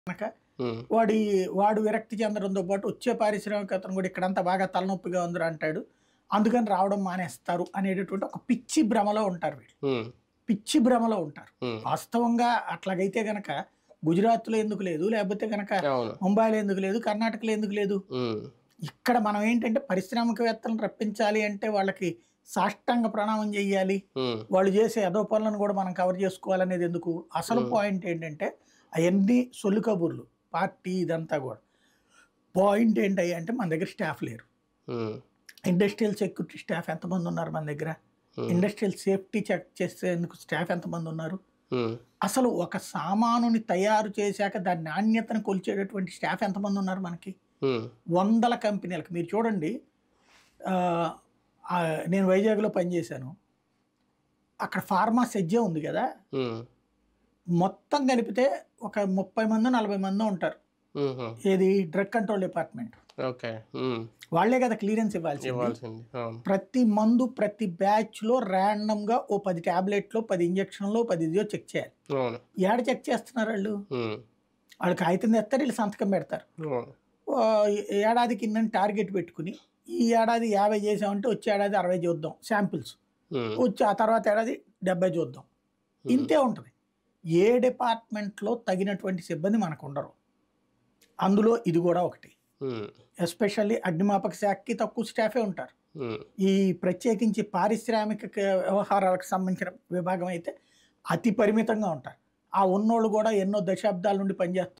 కనుక వాడు విరక్తి చెందడంతో పాటు వచ్చే పారిశ్రామికవేత్తను కూడా ఇక్కడంతా బాగా తలనొప్పిగా ఉందిరా అంటాడు. అందుకని రావడం మానేస్తారు అనేటటువంటి ఒక పిచ్చి భ్రమలో ఉంటారు వీళ్ళు. పిచ్చి భ్రమలో ఉంటారు. వాస్తవంగా అట్లాగైతే గనక గుజరాత్లో ఎందుకు లేదు, లేకపోతే గనక ముంబైలో ఎందుకు లేదు, కర్ణాటకలో ఎందుకు లేదు? ఇక్కడ మనం ఏంటంటే పారిశ్రామికవేత్తలను రప్పించాలి అంటే వాళ్ళకి సాష్టాంగ ప్రణామం చెయ్యాలి, వాళ్ళు చేసే అదో పనులను కూడా మనం కవర్ చేసుకోవాలనేది ఎందుకు? అసలు పాయింట్ ఏంటంటే అవన్నీ సొల్లు కబుర్లు, పార్టీ ఇదంతా కూడా. పాయింట్ ఏంటయ్యా అంటే మన దగ్గర స్టాఫ్ లేరు. ఇండస్ట్రియల్ సెక్యూరిటీ స్టాఫ్ ఎంతమంది ఉన్నారు మన దగ్గర? ఇండస్ట్రియల్ సేఫ్టీ చెక్ చేసేందుకు స్టాఫ్ ఎంతమంది ఉన్నారు? అసలు ఒక సామానుని తయారు చేశాక దాని నాణ్యతను కొలిచేటటువంటి స్టాఫ్ ఎంతమంది ఉన్నారు మనకి? వందల కంపెనీలకు మీరు చూడండి. నేను వైజాగ్లో పనిచేశాను. అక్కడ ఫార్మా సెజ్జే ఉంది కదా, మొత్తం కలిపితే ఒక 30 మంది 40 మంది ఉంటారు. ఏది డ్రగ్ కంట్రోల్ డిపార్ట్మెంట్ వాళ్లే కదా క్లియరెన్స్ ఇవ్వాల్సింది. ప్రతి మందు ప్రతి బ్యాచ్ లో ర్యాండమ్ గా ఓ 10 టాబ్లెట్లు 10 ఇంజక్షన్లు 10 ఇదిగో చెక్ చేయాలి. ఏడ చెక్ చేస్తున్నారు వాళ్ళు కాగితం తెస్తారు, వీళ్ళు సంతకం పెడతారు. ఏడాదికి ఇన్నని టార్గెట్ పెట్టుకుని ఈ ఏడాది 50 చేసామంటే వచ్చే ఏడాది 60 చూద్దాం శాంపిల్స్, వచ్చి ఆ తర్వాత ఏడాది 70 చూద్దాం. ఇంతే ఉంటుంది. ఏ డిపార్ట్మెంట్లో తగినటువంటి సిబ్బంది మనకు ఉండరు. అందులో ఇది కూడా ఒకటి. ఎస్పెషల్లీ అగ్నిమాపక శాఖకి తక్కువ స్టాఫే ఉంటారు. ఈ ప్రత్యేకించి పారిశ్రామిక వ్యవహారాలకు సంబంధించిన విభాగం అయితే అతి పరిమితంగా ఉంటారు. ఆ ఉన్నోళ్ళు కూడా ఎన్నో దశాబ్దాల నుండి పనిచేస్తారు.